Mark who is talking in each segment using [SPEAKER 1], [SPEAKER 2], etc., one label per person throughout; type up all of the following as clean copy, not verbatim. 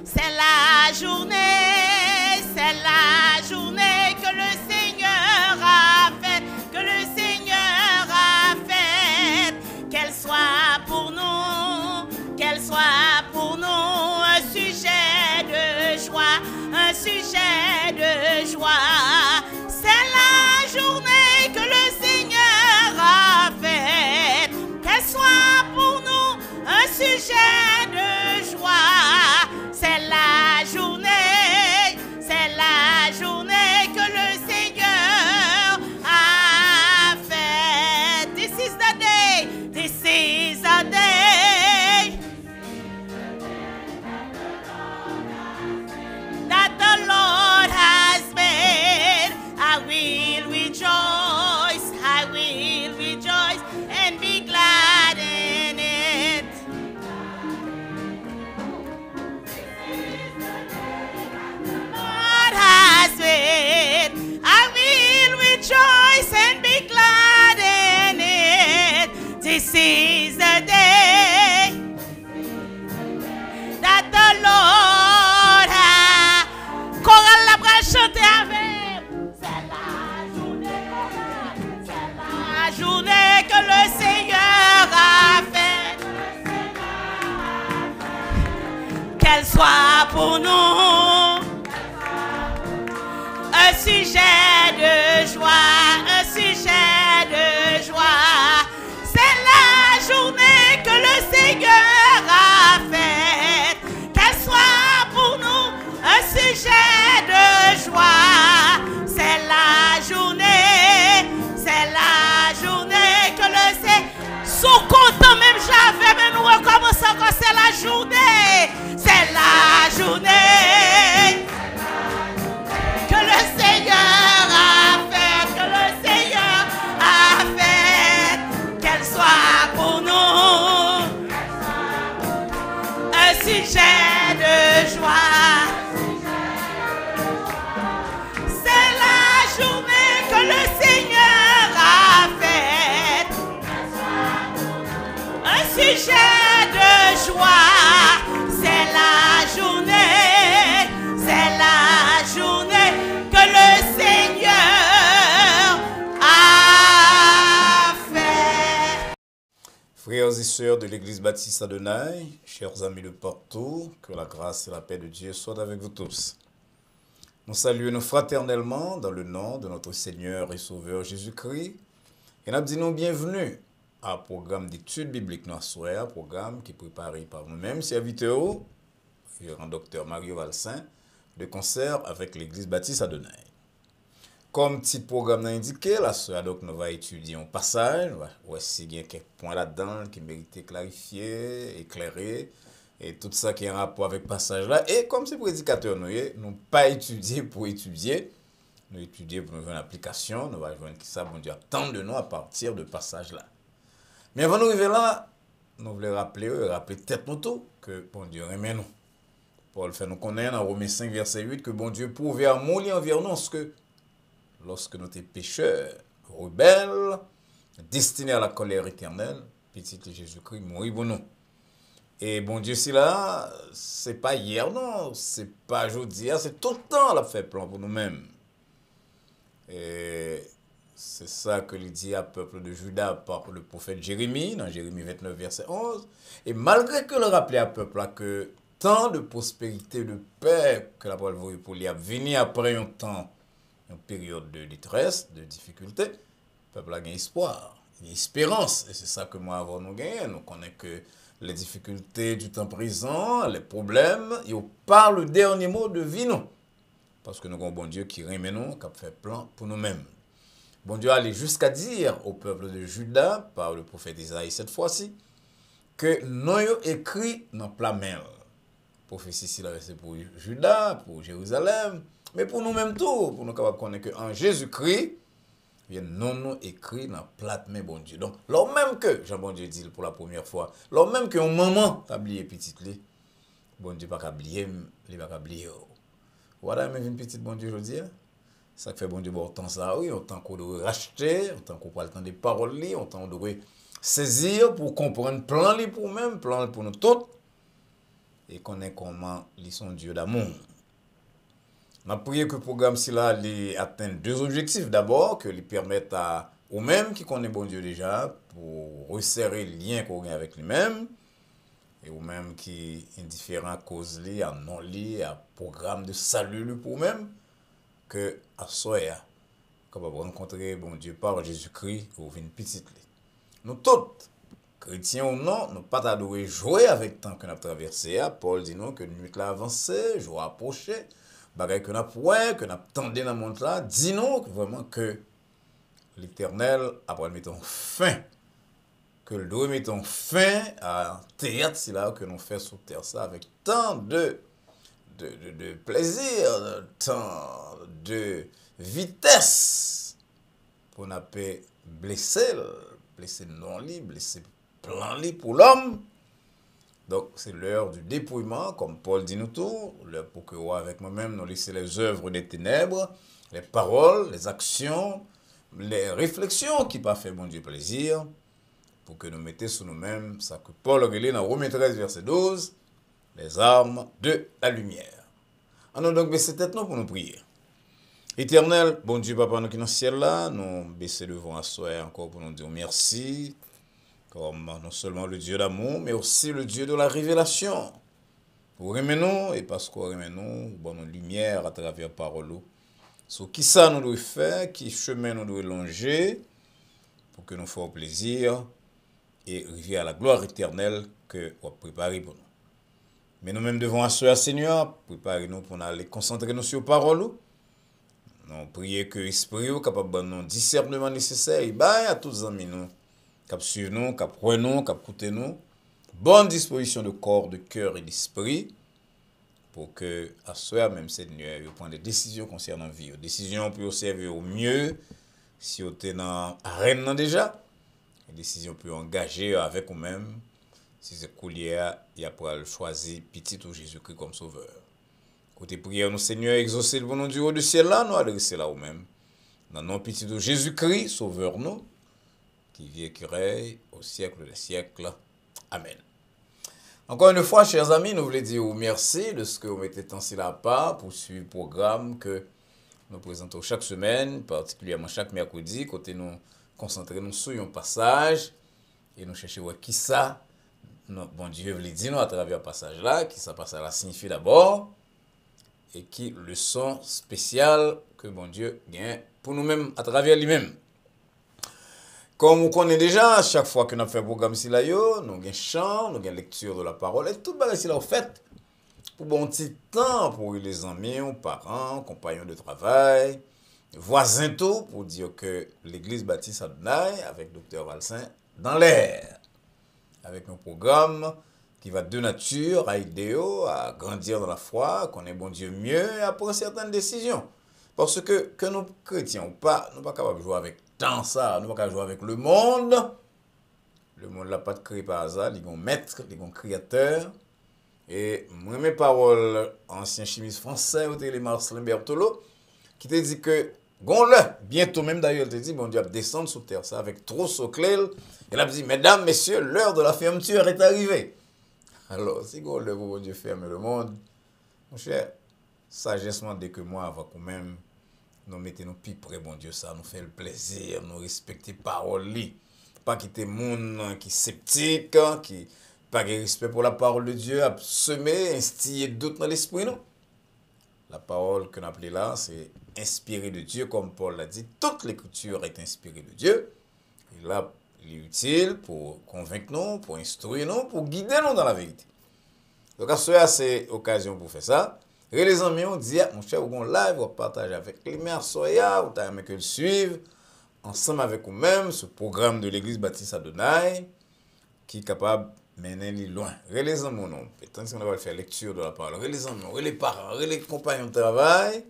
[SPEAKER 1] C'est la journée que le Seigneur a faite, que le Seigneur a faite. Qu'elle soit pour nous un sujet de joie, un sujet de joie. C'est la journée que le Seigneur a faite. Qu'elle soit pour nous un sujet de joie. C'est la journée que le Seigneur a faite. This is the day that the Lord has made. I will rejoice and be glad in it. Lord has made. I will rejoice and be glad in it. This is the day that the Lord has. Chorale la bras chanter avec. C'est la journée que le Seigneur a faite. Qu'elle soit pour nous un sujet de joie, un sujet de joie. C'est la journée que le Seigneur a faite. Qu'elle soit pour nous un sujet de joie. C'est la journée que le Seigneur. Sous content même j'avais, mais nous recommençons encore. C'est la journée que le Seigneur a fait, qu'elle soit pour nous un sujet de joie. C'est la journée que le Seigneur a faite, un sujet de joie. C'est la journée que le Seigneur a fait.
[SPEAKER 2] Frères et sœurs de l'Église Baptiste Adonai, chers amis de partout, que la grâce et la paix de Dieu soient avec vous tous. Nous saluons fraternellement dans le nom de notre Seigneur et Sauveur Jésus-Christ et nous disons bienvenue à un programme d'études bibliques un programme qui est préparé par nous-mêmes, serviteurs, le docteur Mario Valsin, de concert avec l'Église Baptiste Adonai. Comme petit programme l'a indiqué, la sœur donc nous va étudier un passage, voici il y a quelques points là-dedans qui méritent clarifier, éclairer, et tout ça qui est en rapport avec le passage là. Et comme ces prédicateurs, nous pas étudier pour étudier, nous étudier pour nous faire une application, nous allons voir qui ça, bon Dieu, attend de nous à partir de passage là. Mais avant de nous arriver là, nous voulons rappeler tête nous tout, que bon Dieu remet nous. Paul fait nous connaître dans Romains 5, verset 8, que bon Dieu prouve amour envers nous, que lorsque nous étions pécheurs, rebelles, destinés à la colère éternelle, petit Jésus-Christ mourit pour nous. Et bon Dieu, c'est là, c'est pas hier, non, c'est pas aujourd'hui, c'est tout le temps la fait plan pour nous-mêmes. Et c'est ça que il dit à peuple de Juda par le prophète Jérémie, dans Jérémie 29, verset 11. Et malgré que le rappelait à peuple là que tant de prospérité, de paix que la parole voulait pour lui venir après un temps, une période de détresse, de difficulté, le peuple a gagné espoir, une espérance. Et c'est ça que moi, avant nous gagner, nous connaissons que les difficultés du temps présent, les problèmes, ils parlent le dernier mot de vie, nous. Parce que nous avons un bon Dieu qui remet nous, qui a fait plan pour nous-mêmes. Bon Dieu allait jusqu'à dire au peuple de Juda, par le prophète Isaïe cette fois-ci, que nous avons écrit dans plat main. Prophétie ici, c'est pour Juda, pour Jérusalem, mais pour nous-mêmes tout, pour nous capables de connaître qu'en Jésus-Christ, nous écrit dans plat main, bon Dieu. Donc, lors même que, Jean bon Dieu dit pour la première fois, lors même qu'un moment, tu as oublié petit, bon Dieu pas oublié, il va oublier. Voilà, mais une petite bon Dieu, je dis. Ça fait bon Dieu, bon temps ça, oui, autant qu'on doit racheter, autant qu'on prend le temps des paroles, autant qu'on doit saisir pour comprendre plan pour nous-mêmes, plan pour nous tous. et connaît comment ils sont Dieu d'amour. On a prié que le programme là atteigne deux objectifs. D'abord, que lui permette à ou-même qui connaît bon Dieu déjà pour resserrer le lien qu'on a avec lui-même et ou-même qui indifférent cause li, à non li, à programme de salut pour même que à soya capable rencontrer bon Dieu par Jésus-Christ ou une petite li. Nous tous chrétiens ou non, nous pas t'adouer jouer avec le temps que nous avons traversé. Paul dit nous que nous nuit l'a avancé, jour approché. Bagay que n'a point, que n'a tendé dans le monde là, dis-nous vraiment que l'Éternel après mettons fin, que le doit mettons fin à théâtre là que nous faisons sur terre ça avec tant de plaisir, tant de vitesse pour n'a pas blesser non li, blesser plan li pour l'homme. Donc, c'est l'heure du dépouillement, comme Paul dit nous tout, l'heure pour que avec moi-même, nous laisser les œuvres des ténèbres, les paroles, les actions, les réflexions qui pas fait bon Dieu plaisir, pour que nous mettions sur nous-mêmes, ça que Paul relève dans Romains 13, verset 12, les armes de la lumière. Alors donc, baissez tête nous pour nous prier. Éternel, bon Dieu, Papa, nous qui dans le ciel là, nous baissons devant à soi encore pour nous dire merci. Comme non seulement le Dieu d'amour, mais aussi le Dieu de la révélation. Pour aimer nous, et parce qu'on aime nous, bon, nous lumière à travers la parole. Sur qui ça nous doit faire, qui chemin nous doit longer, pour que nous fassions plaisir et arriver à la gloire éternelle que vous préparez pour nous. Mais nous-mêmes devons assurer, Seigneur, préparer nous pour aller concentrer nous sur la parole. Nous prions que l'Esprit soit capable de nous discernement nécessaire et à tous les amis nous. Cap suivre nous, cap prenons, cap écouter nous. Bonne disposition de corps, de cœur et d'esprit pour que, à soi, même Seigneur, vous preniez des décisions concernant la vie. Des décisions pour servir au mieux si vous êtes dans l'arène déjà. Des décisions pour engager avec vous-même si c'est coulier, il y a pour choisir petit ou Jésus-Christ comme sauveur. Côté prière, nous, Seigneur, exaucer le bon du haut du ciel là, nous adresser là vous-même. Dans nom petit de Jésus-Christ, sauveur nous. Qui vit et qui règne au siècle des siècles. Amen. Encore une fois, chers amis, nous voulons dire merci de ce que vous mettez tant si là part pour suivre le programme que nous présentons chaque semaine, particulièrement chaque mercredi, côté nous concentrer nous sur un passage et nous chercher qui ça, bon Dieu veut dire nous à travers le passage là, qui ça passage là signifie d'abord et qui leçon spéciale que bon Dieu gagne pour nous-mêmes à travers lui-même. Comme on connaît déjà, à chaque fois que nous fait un programme ici, nous avons chant, nous avons lecture de la parole, et tout le là, fait pour bon petit temps, pour les amis, parents, compagnons de travail, voisins tout, pour dire que l'église baptiste Adonai, avec Dr. Valsin, dans l'air, avec un programme qui va de nature à aider à grandir dans la foi, connaître bon Dieu mieux et à prendre certaines décisions. Parce que nous chrétiens ou pas, nous ne sommes pas capables de jouer avec tant ça, nous ne sommes pas capables de jouer avec le monde. Le monde n'a pas de créé par hasard, il y a un maître, il y a un créateur. Et moi, mes paroles, ancien chimiste français, au télé Marcelin Berthelot, qui te dit que, bientôt même d'ailleurs, il te dit, bon Dieu va descendre sur terre, ça, avec trop soclé. Il a dit, mesdames, messieurs, l'heure de la fermeture est arrivée. Alors, si on le bon Dieu ferme le monde, mon cher, sagessement dès que moi, avant quand même, nous mettons nos plus près, bon Dieu, ça nous fait le plaisir, nous respecter parole li. Pas quitter monde qui est sceptique, qui pas de respect pour la parole de Dieu, à semer, instiller doute dans l'esprit, non? La parole que nous appelons là, c'est inspiré de Dieu, comme Paul l'a dit, toute l'écriture est inspirée de Dieu. Et là, il est utile pour convaincre nous, pour instruire nous, pour guider nous dans la vérité. Donc, à ce c'est l'occasion pour faire ça. Et les amis, on dit, mon cher, vous live, vous partagez avec les mères, soya, vous avez que le suivre, ensemble avec vous-même, ce programme de l'église baptiste Adonai, qui est capable de mener loin. Les amis, non. Tant qu'on va faire lecture de la parole, les amis, les parents, les compagnons de travail,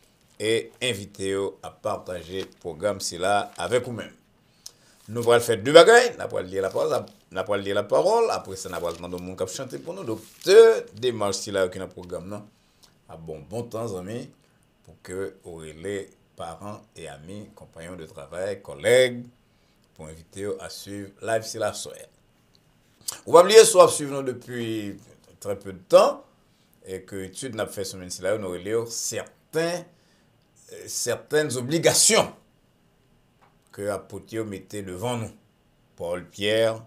[SPEAKER 2] et invitez-vous à partager le programme là avec vous-même. Nous allons faire deux bagailles, nous allons lire la parole, après ça, nous allons demander au monde qui chanter pour nous. Donc, deux démarches là qui dans le programme, non? À bon temps, amis, pour que les parents et amis, compagnons de travail, collègues, pour inviter à suivre live c'est la soirée. Vous pouvez oublier soit suivre nous depuis très peu de temps, et que l'étude n'a pas fait ce moment-là, on aurait lire certaines obligations que l'apôtre mettait devant nous. Paul, Pierre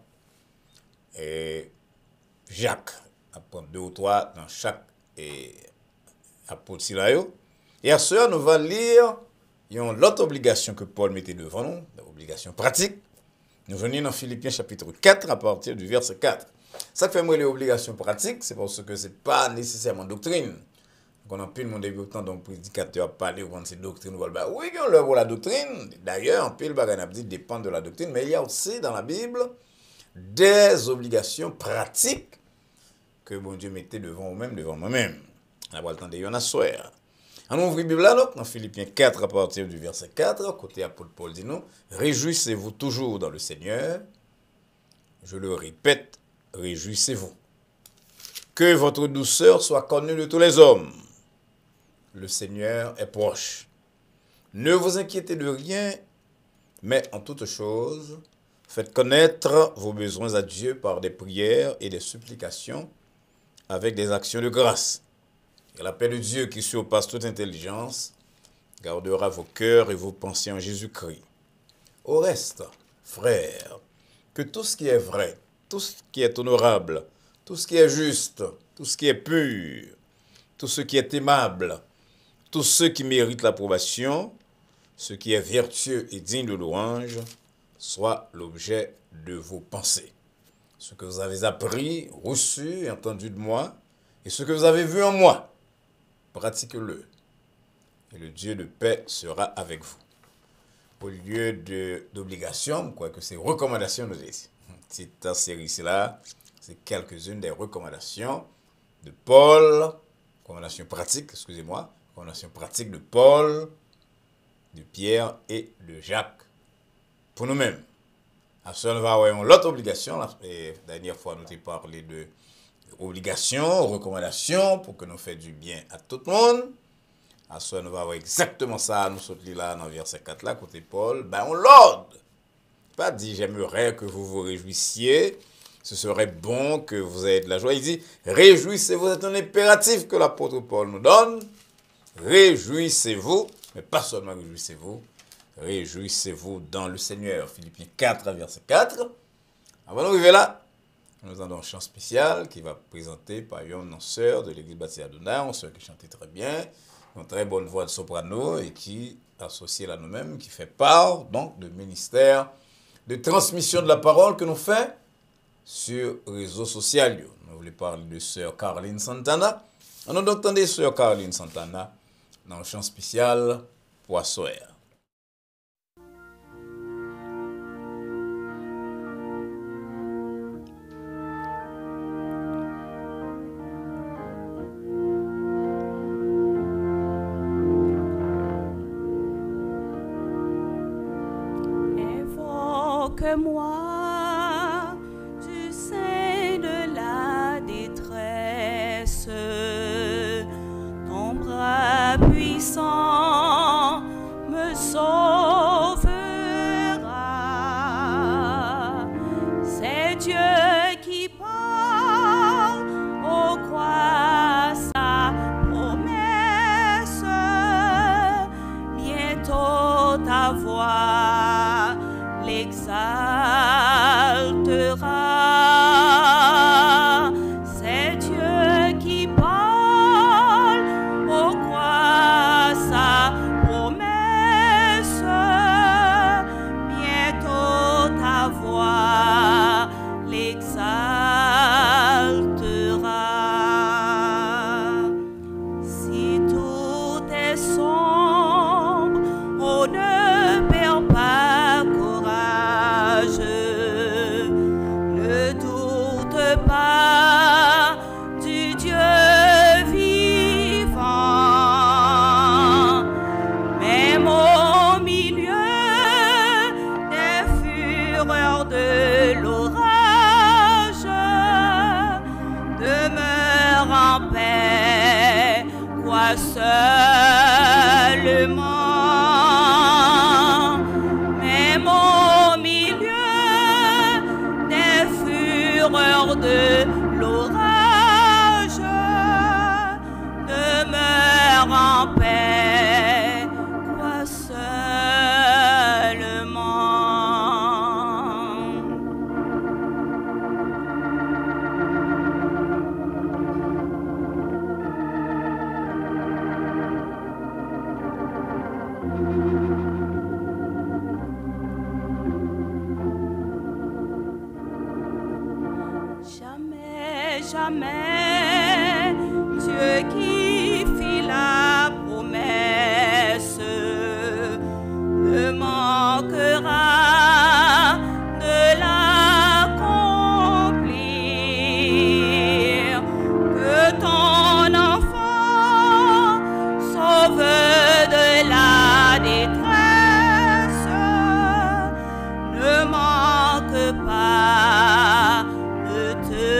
[SPEAKER 2] et Jacques. Après 2 ou 3 dans chaque apôtre. Et à cela, nous allons lire l'autre obligation que Paul mettait devant nous, l'obligation pratique. Nous venons dans Philippiens chapitre 4 à partir du verset 4. Ça que fait moi les obligations pratiques, c'est parce que ce n'est pas nécessairement doctrine. On a plus de mon débutant, donc prédicateur a parlé de ces doctrines. Oui, il y a l'œuvre pour la doctrine. D'ailleurs, un peu le bagage dit dépend de la doctrine, mais il y a aussi dans la Bible des obligations pratiques que bon Dieu mettait devant vous-même, devant moi-même. On a pas le temps de y en asseoir. On ouvre la Bible là, donc, dans Philippiens 4 à partir du verset 4, côté apôtre Paul dit nous, réjouissez-vous toujours dans le Seigneur. Je le répète, réjouissez-vous. Que votre douceur soit connue de tous les hommes. Le Seigneur est proche. Ne vous inquiétez de rien, mais en toute chose, faites connaître vos besoins à Dieu par des prières et des supplications avec des actions de grâce. Et la paix de Dieu qui surpasse toute intelligence gardera vos cœurs et vos pensées en Jésus-Christ. Au reste, frères, que tout ce qui est vrai, tout ce qui est honorable, tout ce qui est juste, tout ce qui est pur, tout ce qui est aimable, tout ce qui mérite l'approbation, ce qui est vertueux et digne de louange, soit l'objet de vos pensées. Ce que vous avez appris, reçu et entendu de moi, et ce que vous avez vu en moi, pratiquez-le. Et le Dieu de paix sera avec vous. Au lieu d'obligation, quoi que c'est recommandations, nous disons. Cette série-là, c'est quelques-unes des recommandations de Paul, recommandations pratiques, excusez-moi, recommandations pratiques de Paul, de Pierre et de Jacques, pour nous-mêmes. À ce nous avons l'autre obligation, la dernière fois nous avons parlé de obligations, recommandations, pour que nous fassions du bien à tout le monde. À ce nous avons exactement ça, nous sommes là dans le verset 4 là, côté Paul, ben on l'ordre. Pas dit, j'aimerais que vous vous réjouissiez, ce serait bon que vous ayez de la joie. Il dit, réjouissez-vous, c'est un impératif que l'apôtre Paul nous donne. Réjouissez-vous, mais pas seulement réjouissez-vous, réjouissez-vous dans le Seigneur. Philippiens 4, verset 4. Avant d'arriver là, nous avons un chant spécial qui va présenter par une sœur de l'église baptiste Adonai, une sœur qui chantait très bien, une très bonne voix de soprano et qui, associée à nous-mêmes, qui fait part donc de ministère de transmission de la parole que nous faisons sur les réseaux sociaux. Nous voulons parler de sœur Caroline Santana. On a entendu sœur Caroline Santana dans un chant spécial Poissoir.
[SPEAKER 1] Évoque-moi du sein de la détresse, ton bras puissant me sauvera. C'est Dieu qui parle, ô crois sa promesse, bientôt ta voix l'exaltera. C'est Dieu qui parle, ô crois sa promesse, bientôt ta voix l'exaltera. Si tout est sombre, on ne perd pas courage. Ne doute pas du Dieu vivant, même au milieu des fureurs de l'orage, demeure en paix, crois seulement. Même au milieu des fureurs de l'orage, jamais. Dieu qui fit la promesse ne manquera de l'accomplir. Que ton enfant sauve de la détresse ne manque pas de te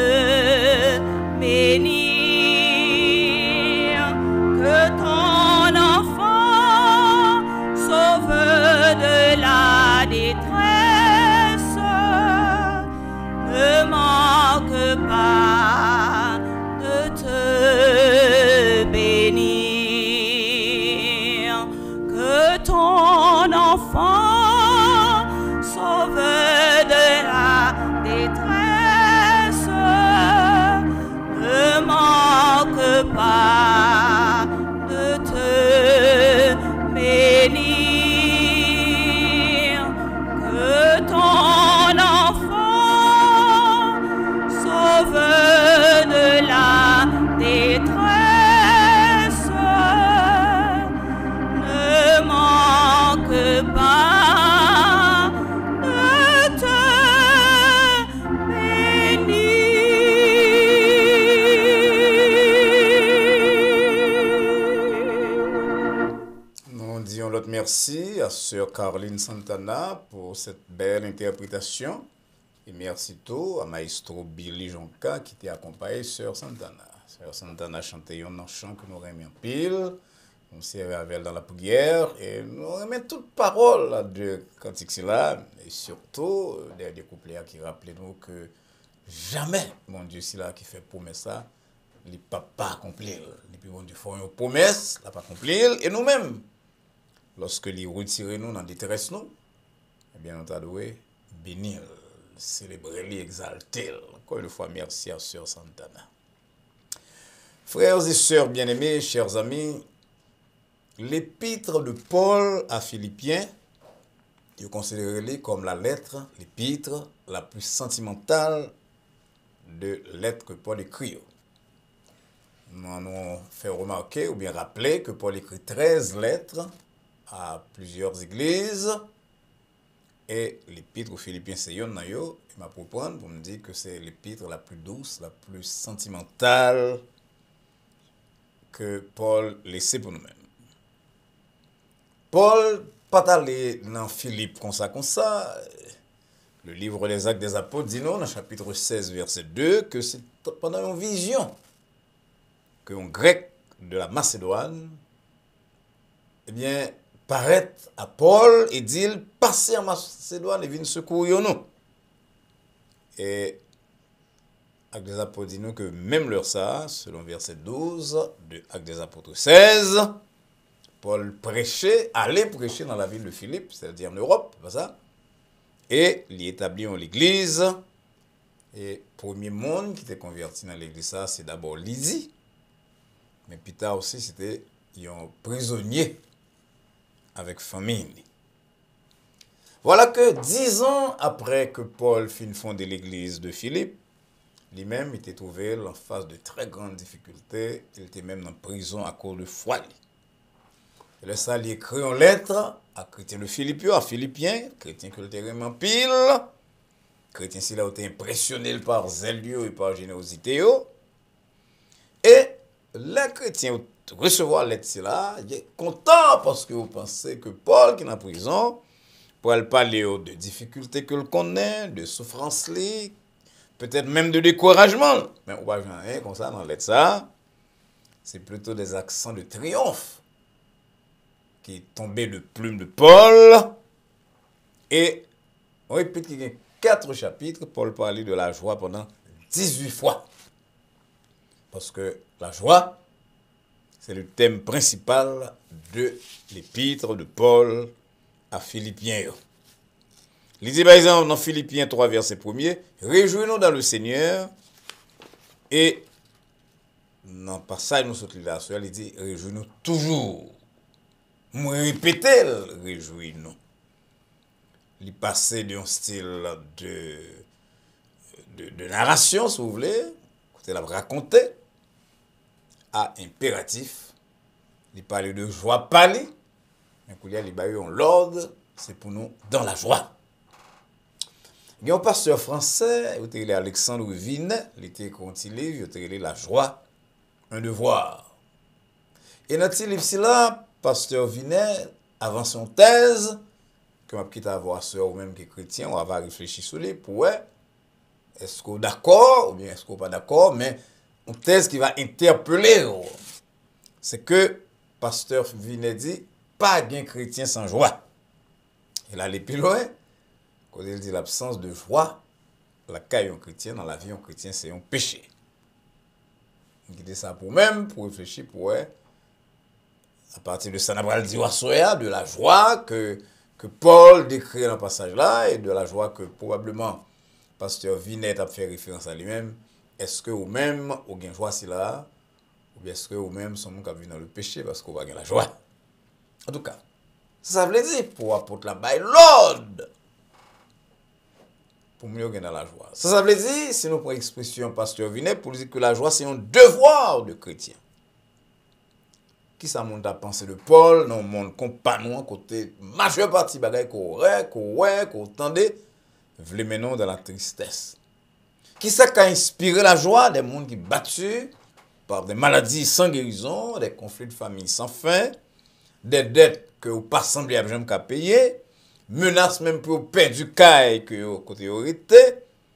[SPEAKER 1] bénir. Que ton enfant sauve de la détresse ne manque pas de te bénir. Que ton enfant sauve de la détresse ne manque pas de te bénir. Que ton enfant sauve de la détresse ne manque pas de te bénir.
[SPEAKER 2] Nous disons l'autre merci à Sœur Caroline Santana pour cette belle interprétation. Et merci tout à Maestro Billy Jonka qui t'a accompagné Sœur Santana. Sœur Santana chantait un chant que nous remet en pile. On s'est avec elle dans la prière et nous remet toute parole de cantique là. Et surtout, des couplets qui rappellent nous que jamais, mon Dieu, c'est là qui fait promesse ça, il ne peut pas accomplir. Depuis mon Dieu, font une promesse, il ne pas accomplir. Et nous-mêmes, lorsque les retirent nous dans la détresse, nous, eh bien, nous avons bénir, célébrer, exalter. Encore une fois, merci à Sœur Santana. Frères et sœurs bien-aimés, chers amis, l'épître de Paul à Philippiens, je considère comme la lettre, l'épître la plus sentimentale de lettres que Paul écrit. Nous avons fait remarquer ou bien rappeler que Paul écrit 13 lettres à plusieurs églises et l'épître aux Philippiens c'est yon na yo, il m'a proposé pour me dire que c'est l'épître la plus douce, la plus sentimentale que Paul laissait pour nous-mêmes. Paul pas allé dans Philippe comme ça. Le livre des Actes des Apôtres dit non, dans le chapitre 16, verset 2, que c'est pendant une vision qu'un grec de la Macédoine, eh bien, paraît à Paul et dit, passez en Macédoine et viens secourir nous. Et Actes des Apôtres dit nous que même l'heure ça, selon verset 12 de Actes des Apôtres 16, Paul prêchait, allait prêcher dans la ville de Philippe, c'est-à-dire en Europe, pas ça? Et il établit l'église. Et premier monde qui était converti dans l'église, ça, c'est d'abord Lydie. Mais plus tard aussi, c'était un prisonnier avec famille. Voilà que 10 ans après que Paul fit fonder l'église de Philippe, lui-même était trouvé en face de très grandes difficultés. Il était même en prison à cause de foi. Et là, ça, il écrit une lettre à chrétien de Philippe, à Philippiens, chrétien que le terrain pile, chrétien s'il a été impressionné par zèle et par générosité. Et les chrétiens recevoir la lettre là, il est content parce que vous pensez que Paul qui est en prison, pour aller parler de difficultés que le connaît, de souffrances, peut-être même de découragement. Mais on va rien comme ça dans la lettre ça. C'est plutôt des accents de triomphe qui est tombé de plume de Paul. Et on répète qu'il y a 4 chapitres, Paul parlait de la joie pendant 18 fois. Parce que la joie, c'est le thème principal de l'épître de Paul à Philippiens. Il dit par exemple dans Philippiens 3, verset 1er, réjouis-nous dans le Seigneur. Et dans le passage, nous sommes là, il dit, réjouis-nous toujours. Moi répéter, réjouis-nous. Il passait d'un style de narration, si vous voulez, côté la raconter, à impératif, il parle de joie parler, mais qu'il y a les bailleurs l'ordre, c'est pour nous dans la joie. Il y a un pasteur français, il était Alexandre Vinet, il était contre livre, il était La joie, un devoir. Et dans ce livre-là, pasteur Vinet, avant son thèse, que m'a quitté à voir sœur ou même qui est chrétien, on va réfléchir sur lui pour est-ce qu'on est d'accord ou bien est-ce qu'on n'est pas d'accord, mais une thèse qui va interpeller, c'est que pasteur Vinet dit, pas de chrétien sans joie. Il allait plus loin. Quand il dit l'absence de joie, la caille chrétien, dans la vie chrétien, c'est un péché. Il dit ça pour même, pour réfléchir, pour à partir de ça, on va dire de la joie que Paul décrit dans le passage là, et de la joie que probablement pasteur Vinet a fait référence à lui-même. Est-ce que vous-même, vous avez joie si là, ou bien est-ce que vous-même, sont qui vivent dans le péché parce qu'on va gagner la joie? En tout cas, ça veut dire pour apporter la baille l'ordre. Pour mieux gagner la joie. Ça veut dire, si nous prenons l'expression pasteur Vinet, pour dire que la joie, c'est un devoir de chrétien. Qui ça monde à penser de Paul, dans le monde compagnon, côté majeure partie bagaille qu'on entendait, vle maintenant dans la tristesse. Qui ça qui a inspiré la joie? Des mondes qui battus par des maladies sans guérison, des conflits de famille sans fin, des dettes que vous pas semblé à jamais qu'à payer, menaces même pour perdre du caille que vous côté autorité,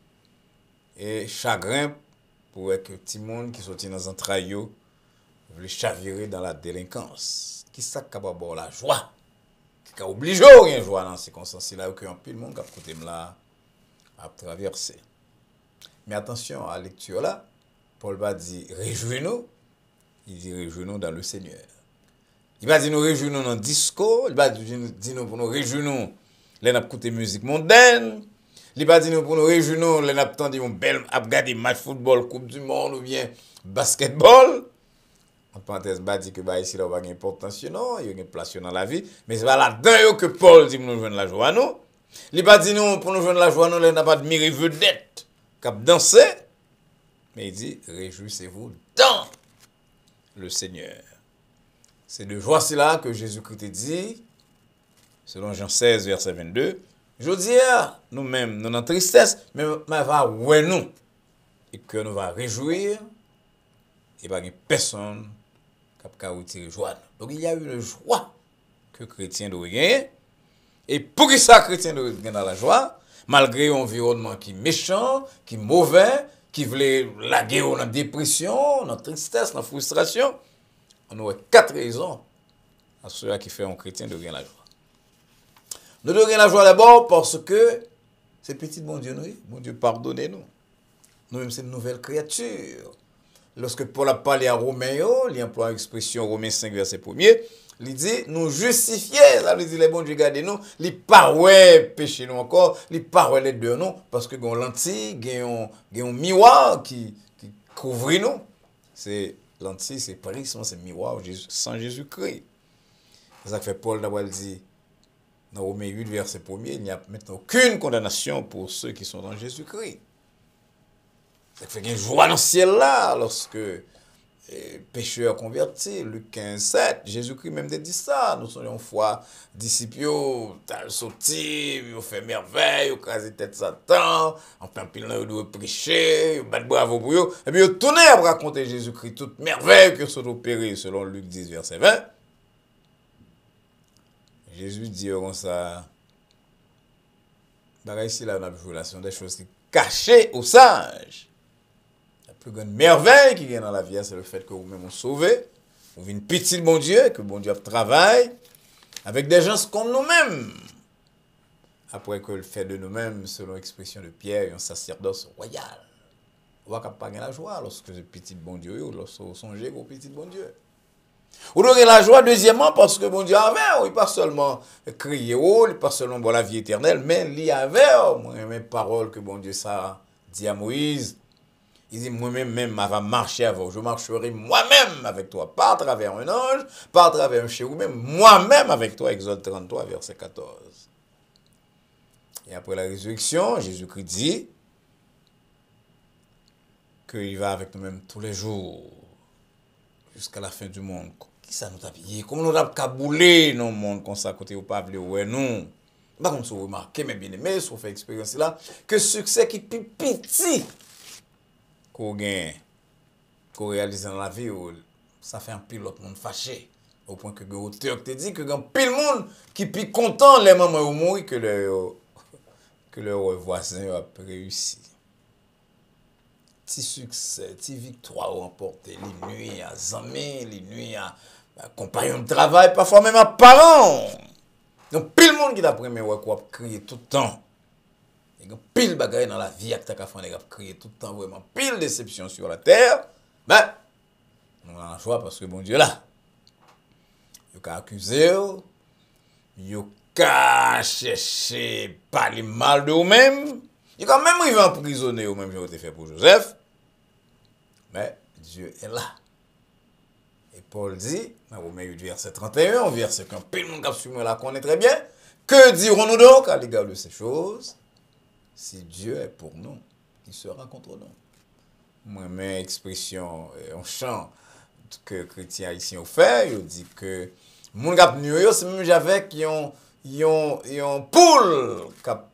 [SPEAKER 2] et chagrin pour que petit monde qui sorti dans un traillot veut chavirer dans la délinquance. Qui ça capable de la joie? Qui a obligé à rien joie dans ces circonstances-là, que un peu de monde qui a côté là à traverser. Mais attention à la lecture là, Paul va dire réjouis-nous, il dit réjouis-nous dans le Seigneur. Il va dire nous réjouis-nous dans le discours, il va dire nous pour nous réjouis-nous, les n'a écouter musique mondaine, il va dire nous pour nous réjouis-nous, les n'a entendu un bel regarder match football, coupe du monde ou bien basketball. En parenthèse, il dit que ici là va une importance non, il y a une place dans la vie, mais c'est là-dedans que Paul dit nous joindre la joie nous. Il va dire nous pour nous joindre la joie nous, les n'a pas de mire vedette, cap danser. Mais il dit réjouissez-vous dans le Seigneur. C'est de joie là que Jésus-Christ dit, selon Jean 16, verset 22. Je dis, nous-mêmes, nous avons tristesse, mais va ouais nous. Et que nous va réjouir, et pas personne qui a retiré joie. Donc il y a une joie que le chrétien doit gagner. Et pour que ça, le chrétien doit gagner dans la joie, malgré un environnement qui est méchant, qui est mauvais, qui voulait laguer dans la dépression, dans la tristesse, dans la frustration, on aurait 4 raisons à ceux qui font un chrétien de gagner la joie. Nous devons gagner la joie d'abord parce que c'est petit bon Dieu, nous, bon Dieu, pardonnez-nous. Nous-mêmes, c'est une nouvelle créature. Lorsque Paul a parlé à Romains, il emploie l'expression Romains 5, verset 1er, il dit, nous justifier, ça veut dire les bons Dieu gardez-nous, il pas péché nous encore, il pas les deux nous, parce que gon lentille, un miroir qui couvre nous. C'est lentille, c'est prisme, c'est miroir sans Jésus-Christ. C'est ça que fait Paul d'abord dit, dans Romains 8, verset 1er, il n'y a maintenant aucune condamnation pour ceux qui sont dans Jésus-Christ. Ça fait une joie dans le ciel là, lorsque pécheurs convertis, Luc 15, 7, Jésus-Christ même dit ça, nous sommes une fois disciples, t'as sauté, ils ont fait merveille, ils ont crasé tête Satan, enfin pile là, ils doivent prêcher, ils ont battu bravo pour eux, et puis ils ont tourné à raconter Jésus-Christ, toute merveille que sont opérées selon Luc 10, verset 20. Jésus dit comme ça, ici là, on a une des choses qui cachées aux sages. La plus grande merveille qui vient dans la vie, c'est le fait que vous-même vous sauvez. Vous venez une petite bon Dieu, que bon Dieu travaille avec des gens comme nous-mêmes. Après que le fait de nous-mêmes, selon l'expression de Pierre, un sacerdoce royal. On va pas gagner la joie lorsque c'est petit bon Dieu ou lorsque vous songez au petit bon Dieu. Vous aurez la joie, deuxièmement, parce que bon Dieu avait, il pas seulement crier, il pas seulement bon la vie éternelle, mais il y avait, moi-même, parole que bon Dieu ça dit à Moïse. Il dit, moi-même, va marcher avec vous. Je marcherai moi-même avec toi, pas à travers un ange, pas à travers un chérubin, moi-même avec toi, Exode 33, verset 14. Et après la résurrection, Jésus-Christ dit, qu'il va avec nous-mêmes tous les jours, jusqu'à la fin du monde. Qui ça nous a pillé? Comment nous a caboulé dans le monde comme ça, côté au pavle, ouais, non? Par contre, si vous remarquez, mes bien-aimés, si vous faites expérience là, que succès qui est plus petit qu'on gagne, qu'on réalise dans la vie, ça fait un pilote monde fâché. Au point que le auteur te dit que il y a pile monde qui est plus content les mamans au mourir que leur voisin a réussi. Petit succès, petit victoire remporté, les nuits à amis, les nuits à compagnons de travail, parfois même à parents. Donc, pile monde qui t'a premier ouais quoi crier tout le temps. Il y a pile bagaille dans la vie que t'as fait crier tout le temps vraiment pile déception sur la terre. Ben on a un choix parce que bon Dieu là. Il a accusé, il a cherché parler mal de vous-même. Il a même arrivé emprisonné ou même j'ai fait pour Joseph. Mais Dieu est là. Et Paul dit, dans Romains 8, verset 31, verset qu'un pile monde qui suit là connaît très bien, que dirons-nous donc à l'égard de ces choses? Si Dieu est pour nous, qui sera contre nous? Moi, mes expressions, on chant que les chrétiens ici ont fait, ils disent que mon gap New York, c'est même j'avais qui ont poule cap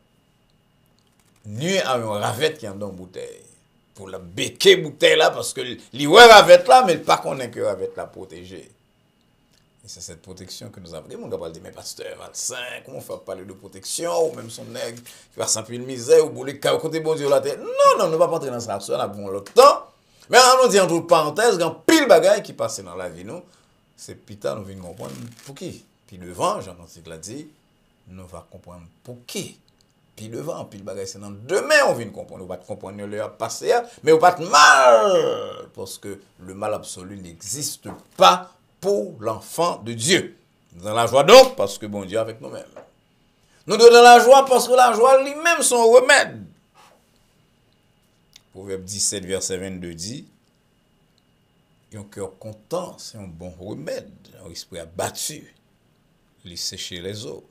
[SPEAKER 2] nuit à un ravette qui en dans bouteille pour la béquer bouteille là parce que li ouais ravette là mais pas connaît que ravette la protéger. Et c'est cette protection que nous avons. Mon gars dit mais pasteur Valsin, comment on fait parler de protection ou même son nègre qui va sans pile misère ou bouler côté bon Dieu la tête. Non, ne va pas entrer dans ça, on a bon l'autre temps. Mais on nous dit entre parenthèses, il y a pile bagaille qui passe dans la vie nous. C'est pita nous venons comprendre pour qui. Puis devant, Jean-Baptiste l'a dit, nous va comprendre pour qui. Puis devant, puis le bagage c'est dans demain on vient comprendre. On va comprendre le passé, mais on va pas mal parce que le mal absolu n'existe pas pour l'enfant de Dieu. Nous dans la joie donc parce que bon Dieu avec nous-mêmes. Nous dans la joie parce que la joie lui-même son remède. Proverbe 17 verset 22 dit un cœur content, c'est un bon remède. Un esprit abattu, il sécher les eaux.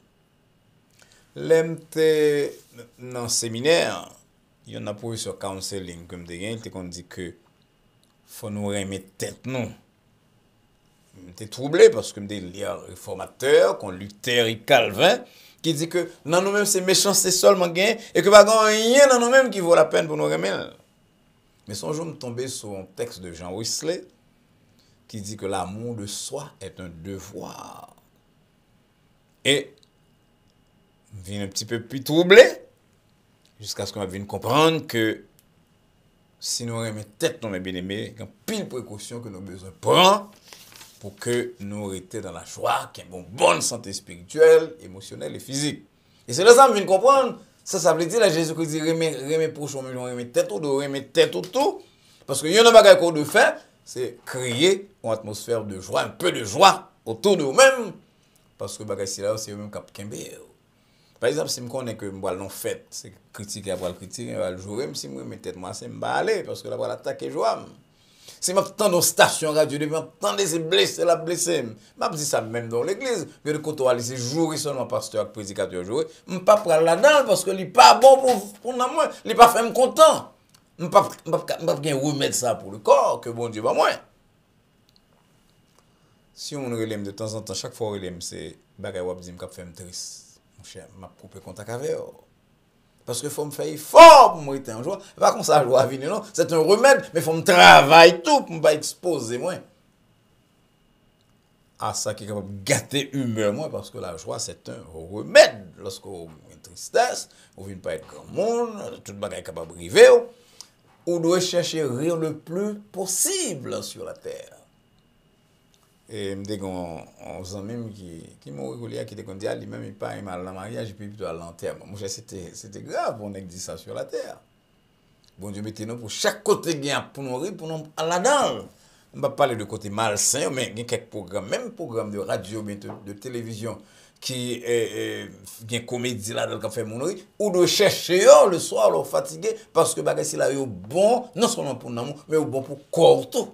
[SPEAKER 2] L'MT dans le séminaire, il y en a pour sur counseling comme des gens, il dit que faut nous remettre tête nous. J'étais troublé parce que je lis un réformateur, qu'on Luther et Calvin, qui dit que dans nous-mêmes c'est méchant, c'est seulement gain, et que pas rien dans nous-mêmes qui vaut la peine pour nous remettre. Mais son jour me tombé sur un texte de Jean Wesley qui dit que l'amour de soi est un devoir. Et je viens un petit peu plus troublé jusqu'à ce qu'on vienne comprendre que si nous remettons tête dans mes bien-aimés, il y a pile précaution que nous avons besoin de prendre pour que nous restions dans la joie, qu'il y ait une bonne santé spirituelle, émotionnelle et physique. Et c'est là ça que je viens comprendre. Ça veut dire, là, Jésus-Christ dit, remet prochain, remet tête au dos, remet tête au tout. Parce qu'il y a un bagage qu'on doit faire, c'est créer une atmosphère de joie, un peu de joie autour de vous-même. Parce que bagage c'est là, c'est eux-mêmes qui ont. Par exemple, si je connais que je vais en fête, c'est critiquer après le critiquer, je vais le jouer, si je me tête moi, c'est me aller, parce que là, je vais attaquer joie. Si je m'attends dans station radio, je m'attends des blessés, la blessé. Je dis ça même dans l'église. Que quand on va laisser jouer seulement pasteur et prédicateur jouer, je ne peux pas prendre là-dedans parce que ce n'est pas bon pour moi. Il n'est pas fait me content. Je ne peux pas remettre ça pour le corps, que bon Dieu va moi. Si on relève de temps en temps, chaque fois on relève, c'est bagay wap di m'kap fait me triste. Mon cher, m'a coupé contact avec eux. Parce que faut me faire effort pour me rester en joie. Pas comme ça, la joie venir, non. C'est un remède, mais faut me travailler tout pour me pas exposer, moi. À ça qui est capable de gâter l'humeur, moi, parce que la joie, c'est un remède. Lorsqu'on a une tristesse, on ne vient pas être grand monde, tout le monde est capable de river, on doit chercher rire le plus possible sur la terre. Et me dit qu'on même qui m'a régulier qui était qu'on dit lui-même il pas mal dans mariage puis plutôt à l'enterrement. Moi c'était grave on dit ça sur la terre. Bon Dieu mettez nous pour chaque côté gain pour nous rire pour nous à la dedans. On va parler de côté malsain mais il y a quelques programmes même programmes de radio de télévision qui gain comédie là dans fait mon rire ou de chercher le soir le fatigué parce que bagay si là yo bon non seulement pour nous mais bon pour corps tout.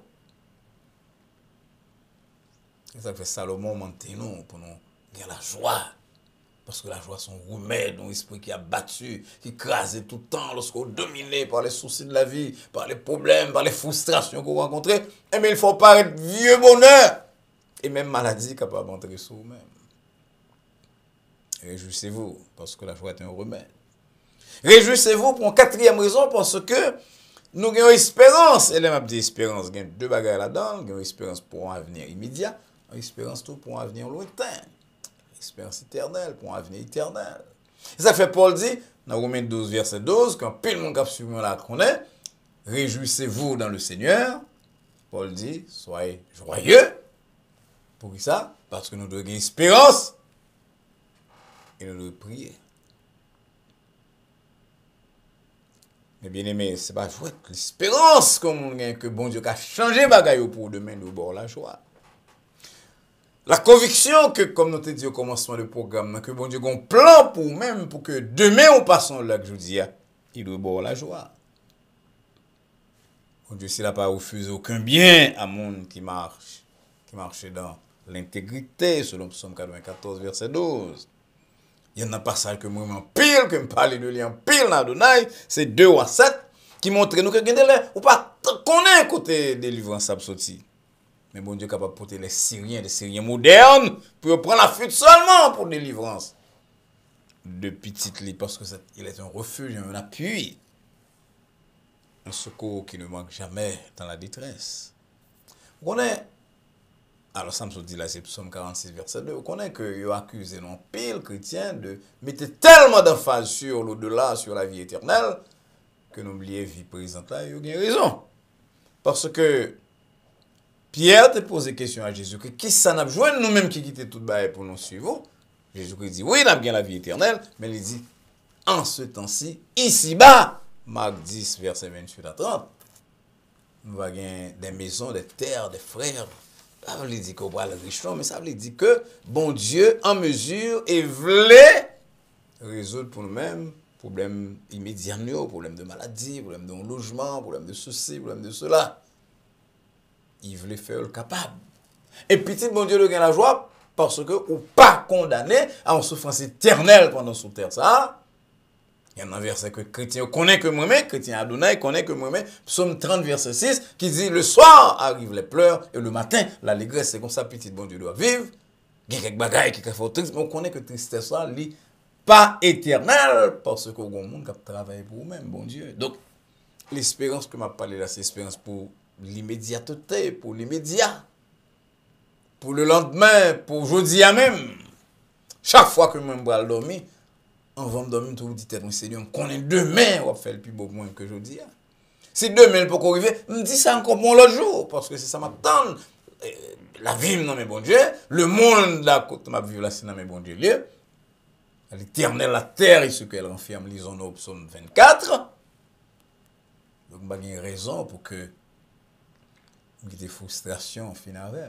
[SPEAKER 2] Ça fait Salomon maintenant pour nous gagner la joie. Parce que la joie, c'est un remède, un esprit qui a battu, qui crase tout le temps, lorsqu'on est dominé par les soucis de la vie, par les problèmes, par les frustrations qu'on rencontre. Eh bien, il faut paraître vieux bonheur. Et même maladie capable d'entrer sur vous-même. Réjouissez-vous, parce que la joie est un remède. Réjouissez-vous pour une quatrième raison, parce que nous avons espérance. Et là, je dis espérance, il y a deux bagages là-dedans. Nous avons espérance pour un avenir immédiat, une espérance tout pour un avenir lointain. Espérance éternelle pour un avenir éternel. Et ça fait Paul dit, dans Romains 12, verset 12, quand pile mon cap suivant la connaît, réjouissez-vous dans le Seigneur. Paul dit, soyez joyeux. Pour ça, parce que nous devons gagner espérance et nous devons prier. Mais bien aimé, ce n'est pas jouer l'espérance que bon Dieu a changé bagaille pour demain nous bord la joie. La conviction que, comme nous te dit au commencement du programme, que bon Dieu a un plan pour même, pour que demain on passe là que je dis, il doit boire la joie. Bon Dieu, s'il n'a pas refusé aucun bien à monde qui marche dans l'intégrité, selon Psaume 94, verset 12. Il y a un passage que moi, en pile, que je parle de lui en pile dans Adonai, c'est 2 ou 7, qui montre nous que ou pas connaît côté délivrance sorti. Mais bon Dieu est capable de porter des Syriens modernes, pour prendre la fuite seulement pour délivrance. De petites lits, parce qu'il est un refuge, un appui, un secours qui ne manque jamais dans la détresse. Vous connaissez, alors ça me dit là, c'est Psaume 46, verset 2, vous connaissez qu'il a accusé non pile chrétien de mettre tellement d'emphase sur l'au-delà, sur la vie éternelle, que nous oublions la vie présente là, il a raison. Parce que Pierre te pose question à Jésus, que qui ça n'a besoin nous-mêmes qui quittons tout bail pour nous suivre. Jésus dit, oui, il a bien la vie éternelle, mais il dit, en ce temps-ci, ici-bas, Marc 10, verset 28 à 30, nous avons des maisons, des terres, des frères. Ça veut dire qu'on va le richement, mais ça veut dire que bon Dieu, en mesure, et voulait résoudre pour nous-mêmes problèmes immédiats, problèmes de maladie, problèmes de logement, problèmes de ceci, problèmes de cela. Il voulait faire le capable. Et petit bon Dieu, le gain la joie, parce que ou pas condamné à une souffrance éternelle pendant sous terre. Ça, il y a un verset que chrétien connaît que moi-même, chrétien Adonai connaît que moi-même, Psaume 30, verset 6, qui dit, le soir arrivent les pleurs, et le matin, l'allégresse. C'est comme ça, petit bon Dieu doit vivre. Il y a quelques bagailles qui font triste, mais on connaît que tristesse, ça, n'est pas éternelle, parce qu'au monde qui travaille pour vous-même, bon Dieu. Donc, l'espérance que m'a parlé là, c'est l'espérance pour l'immédiateté, pour l'immédiat, pour le lendemain, pour aujourd'hui à même. Chaque fois que je vais dormir, on va me dormir, tout le dit, Seigneur, on connaît demain, on va faire le plus beau moins que aujourd'hui. Si demain, il peut arriver, je me dis ça encore bon l'autre jour, parce que c'est ça m'attend. La vie, non, mais bon Dieu, le monde, là, côté ma vie, là, c'est non, mais bon Dieu, l'éternel, la terre, et ce qu'elle renferme, lisons au psaume 24. Donc, il y a une raison pour que il y ait des frustrations finalement.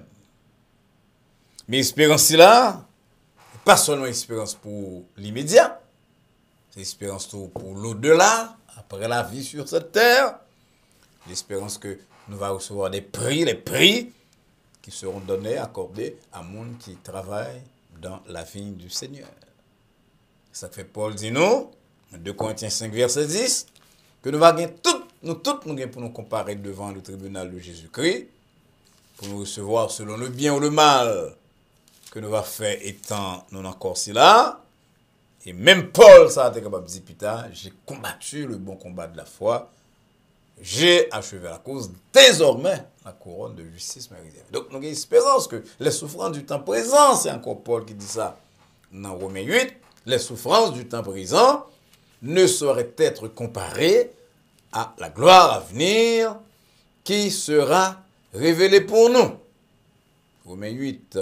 [SPEAKER 2] Mais l'espérance là, pas seulement espérance pour l'immédiat, c'est espérance pour l'au-delà, après la vie sur cette terre. L'espérance que nous allons recevoir des prix, les prix qui seront donnés, accordés à monde qui travaille dans la vigne du Seigneur. Ça fait Paul dit nous, 2 Corinthiens 5, verset 10, que nous allons nous pour nous comparer devant le tribunal de Jésus-Christ, pour nous recevoir selon le bien ou le mal que nous va faire étant non encore si là. Et même Paul, ça a été capable de dire plus tard, j'ai combattu le bon combat de la foi, j'ai achevé la cause, désormais la couronne de justice m'est réservée. Donc nous avons espérance que les souffrances du temps présent, c'est encore Paul qui dit ça dans Romains 8, les souffrances du temps présent ne sauraient être comparées à la gloire à venir qui sera révélée pour nous. Romains 8,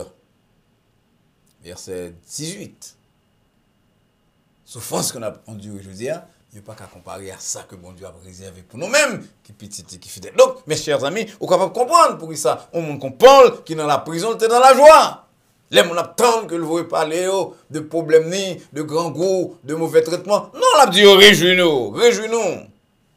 [SPEAKER 2] verset 18. Souffrance qu'on a endurée aujourd'hui, il n'y a pas qu'à comparer à ça que bon Dieu a réservé pour nous-mêmes, qui petit et qui fidèle. Donc, mes chers amis, vous capable de comprendre pour ça. On montre qu'on Paul, qui dans la prison, était dans la joie. Les gens attendent que le voyez parler de problèmes, de grands goûts, de mauvais traitements. Non, on a dit, réjouis-nous, réjouis-nous.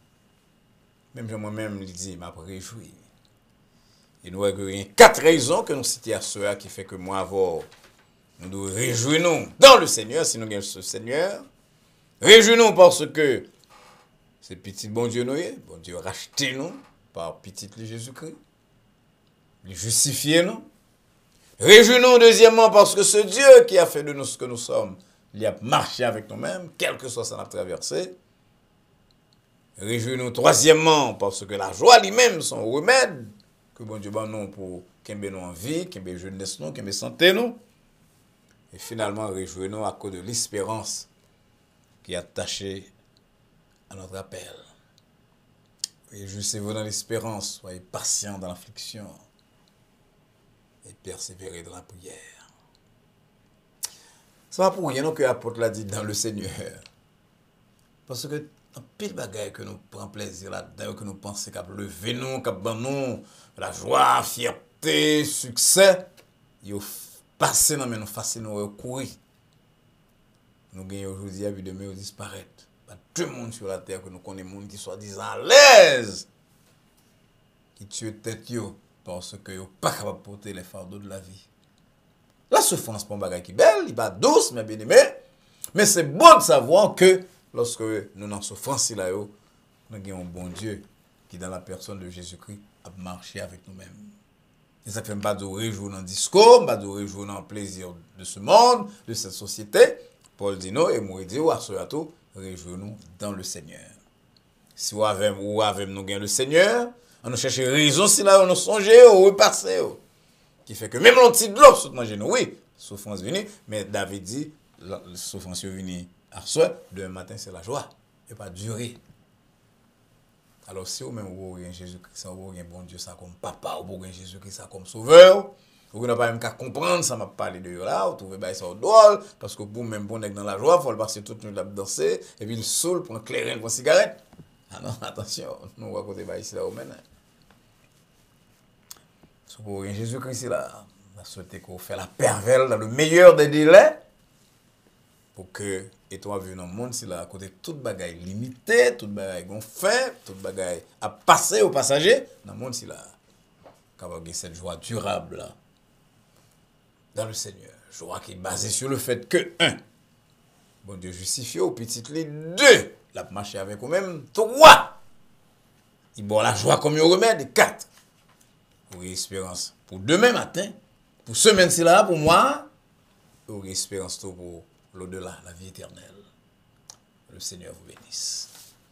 [SPEAKER 2] Même moi-même, il dit, m'a réjoui. Et nous avons 4 raisons que nous citons à ceux qui fait que moi, avoir nous devons réjouir-nous dans le Seigneur, si nous gagnons ce Seigneur. Réjouis-nous parce que c'est petit bon Dieu nous, bon Dieu racheté nous par petit Jésus-Christ. Il justifie nous. Réjouis-nous deuxièmement parce que ce Dieu qui a fait de nous ce que nous sommes, il a marché avec nous-mêmes, quel que soit sa traversée. Réjouis-nous troisièmement parce que la joie lui-même, son remède, que bon Dieu ban nous pour qu'il nous en vie, qu'il ait jeunesse nous, qu'il ait santé nous. Et finalement, réjouis-nous à cause de l'espérance qui est attachée à notre appel. Réjouissez-vous dans l'espérance, soyez patients dans l'affliction et persévérez dans la prière. Ce n'est pas pour rien que l'apôtre l'a dit dans le Seigneur. Parce que un pile bagaille que nous prenons plaisir là-dedans, que nous pensons qu'à lever nous, qu'à nous, la joie, fierté, succès, il passer dans nous facile nous courir. Nous gagnons aujourd'hui à vie demain nous disparaître. Pas tout le monde sur la terre que nous connaissons, monde qui soit disant à l'aise, qui tue tête yo parce que yo pas capable de porter les fardeaux de la vie. La souffrance pour un bagage qui est belle, il va douce, mais bien aimé. Mais c'est bon de savoir que lorsque nous n'en souffrance là, nous avons un bon Dieu qui, dans la personne de Jésus-Christ, a marché avec nous-mêmes. Et ça ne fait pas de réjouir dans le discours, pas de réjouir dans le plaisir de ce monde, de cette société. Paul dit non, et moi dit, à tout, réjouis-nous dans le Seigneur. Si vous avez nous gain le Seigneur, on nous cherche raison si là on nous songe ou repasser. Qui fait que même l'anti de l'eau saute dans genou, oui, souffrance venue, mais David dit, la souffrance venue à soi, demain matin c'est la joie, et pas durer. Alors si vous même vous avez Jésus-Christ, vous avez un bon Dieu ça comme papa, vous avez Jésus-Christ ça comme sauveur, vous n'avez pas même qu'à comprendre, ça m'a parlé de là, vous trouvez ça drôle, parce que pour même bon dans la joie, il faut le passer toute nuit là danser, et puis le saoul pour un clairin pour une cigarette. Ah non, attention, nous on va côté ici là au maintenant. Si vous avez Jésus-Christ là, on a souhaité qu'on fait la pervers dans le meilleur des délais, pour que, et toi, vu dans le monde, si là, à côté toute bagaille limitée, toute bagaille gonflée, toute bagaille à passer aux passagers, dans le monde, si là, capable cette joie durable là, dans le Seigneur. Joie qui est basée sur le fait que, 1, bon Dieu justifie au petit lit, 2, la marché avec vous-même, 3, il boit la joie comme un remède, et 4, pour espérance pour demain matin, pour semaine-ci là, pour moi, pour espérance pour l'au-delà, la vie éternelle. Le Seigneur vous bénisse.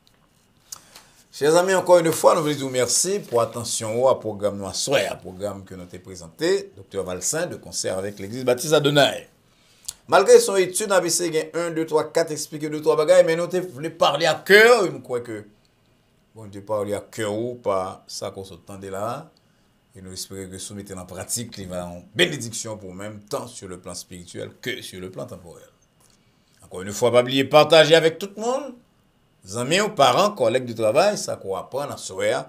[SPEAKER 2] Chers amis, encore une fois, nous voulons vous remercier pour l'attention au programme Noir Soir, un programme que nous avons présenté, Dr. Valsin, de concert avec l'Église Baptiste Adonai. Malgré son étude, on a essayé 1, 2, 3, 4, expliquer 2, 3 bagailles, mais nous voulons parler à cœur, et nous croyons que, bon Dieu, parler à cœur ou pas, ça qu'on s'entendait là, et nous espérons que soumettre en pratique, il va en bénédiction pour même, tant sur le plan spirituel que sur le plan temporel. Encore une fois, pas oublier partager avec tout le monde, amis, parents, collègues du travail, ça qu'on apprend à soir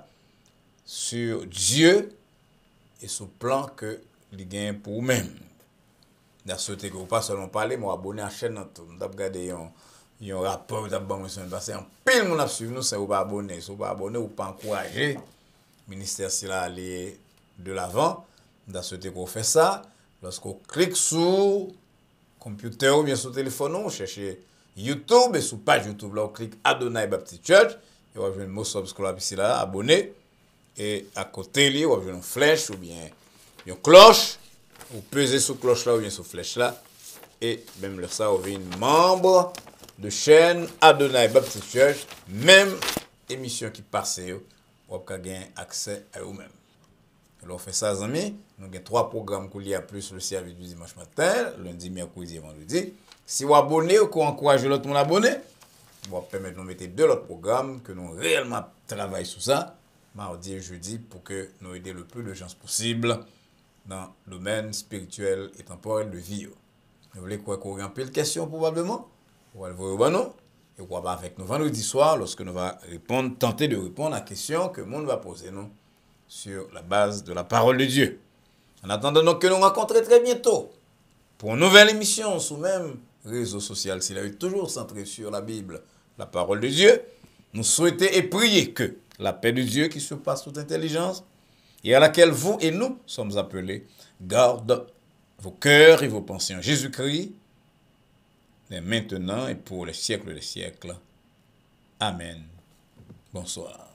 [SPEAKER 2] sur Dieu et sur le plan que il gagne pour vous-même. J'ai souhaité que vous pas seulement parler, mais abonner à la chaîne, vous regardez un rapport, vous avez passé en pile, mon a suivi nous, c'est vous pas abonner, si vous pas abonner, vous pas encourager le ministère si là aller de l'avant. J'ai souhaité que vous fassiez ça, lorsqu'on clique sur computer ou bien sur téléphone, on cherche YouTube et sur page YouTube là on clique Adonai Baptist Church et on va voir le mot subscribe ici là, abonner et à côté là on va voir une flèche ou bien une cloche, ou peser sur cloche là ou bien sur flèche là et même le ça on va une membre de chaîne Adonai Baptist Church, même émission qui passe on va gagner accès à eux-mêmes. Alors on fait ça, les amis. Nous avons 3 programmes qu'il y a plus le service du dimanche matin, lundi, mercredi et vendredi. Si vous abonnez ou qu'on encourage l'autre monde à abonner, on va permettre de mettre 2 autres programmes que nous réellement travaillons sur ça, mardi et jeudi, pour que nous aidions le plus de gens possible dans le domaine spirituel et temporel de vie. Vous voulez quoi qu'on ait un peu de questions probablement? On va le voir au banon. Et on va avec nous vendredi soir lorsque nous allons répondre, tenter de répondre à la question que le monde va poser nous sur la base de la parole de Dieu. En attendant donc que nous rencontrons très bientôt pour une nouvelle émission sur même réseau social, s'il est toujours centré sur la Bible, la parole de Dieu, nous souhaitons et prier que la paix de Dieu qui surpasse toute intelligence et à laquelle vous et nous sommes appelés garde vos cœurs et vos pensées en Jésus-Christ, maintenant et pour les siècles des siècles. Amen. Bonsoir.